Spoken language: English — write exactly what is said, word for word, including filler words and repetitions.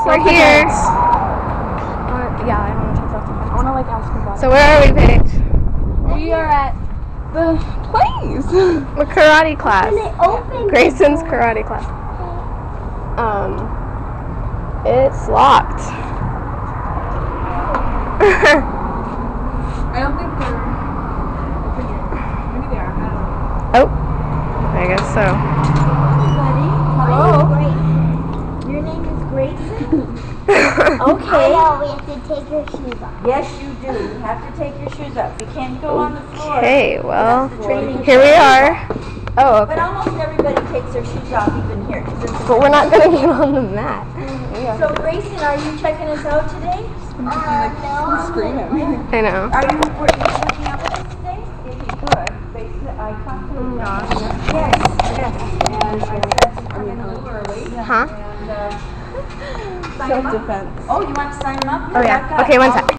We're here. Uh, yeah, I want to check out the fence. I want to like ask about it. So where are we, Paige? We are at the plays. We're karate class. Open Grayson's karate class. Um, it's locked. I don't think they're open yet. Maybe they are. I don't know. Oh, I guess so. Hello. Your name is Greyson? Okay. No, we have to take your shoes off. Yes, you do. You have to take your shoes off. You can't go on the floor. Okay, well, Training here we are. Oh, But okay. almost everybody takes their shoes off even here. 'Cause there's a- But we're not going to get on the mat. So, Grayson, are you checking us out today? Uh, Scream at me. I know. Are you wor- you working out with us today? If you could, face the eye contact. Yes, yes. And I said, come in a little early. Huh? And, uh, sign 'em up. Self-defense. Oh, you want to sign them up? Oh, yeah. Okay, one sec.